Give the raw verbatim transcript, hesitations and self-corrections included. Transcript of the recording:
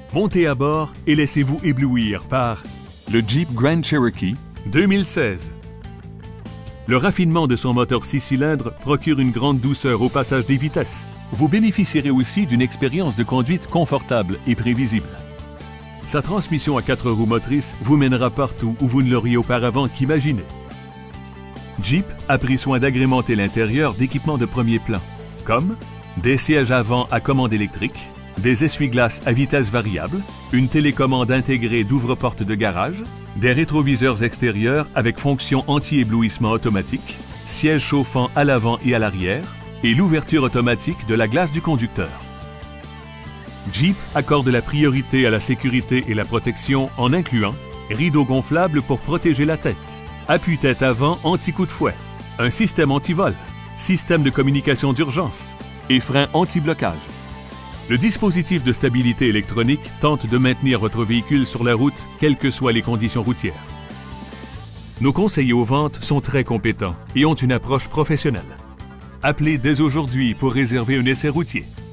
Montez à bord et laissez-vous éblouir par le Jeep Grand Cherokee deux mille seize. Le raffinement de son moteur six cylindres procure une grande douceur au passage des vitesses. Vous bénéficierez aussi d'une expérience de conduite confortable et prévisible. Sa transmission à quatre roues motrices vous mènera partout où vous ne l'auriez auparavant qu'imaginé. Jeep a pris soin d'agrémenter l'intérieur d'équipements de premier plan, comme des sièges avant à commande électrique, des essuie-glaces à vitesse variable, une télécommande intégrée d'ouvre-porte de garage, des rétroviseurs extérieurs avec fonction anti-éblouissement automatique, sièges chauffants à l'avant et à l'arrière, et l'ouverture automatique de la glace du conducteur. Jeep accorde la priorité à la sécurité et la protection en incluant rideaux gonflables pour protéger la tête, appuie-tête avant anti-coup de fouet, un système anti-vol, système de communication d'urgence et frein anti-blocage. Le dispositif de stabilité électronique tente de maintenir votre véhicule sur la route, quelles que soient les conditions routières. Nos conseillers aux ventes sont très compétents et ont une approche professionnelle. Appelez dès aujourd'hui pour réserver un essai routier.